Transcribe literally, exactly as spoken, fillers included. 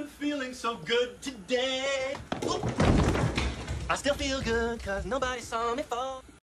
I'm feeling so good today. Ooh. I still feel good cause nobody saw me fall.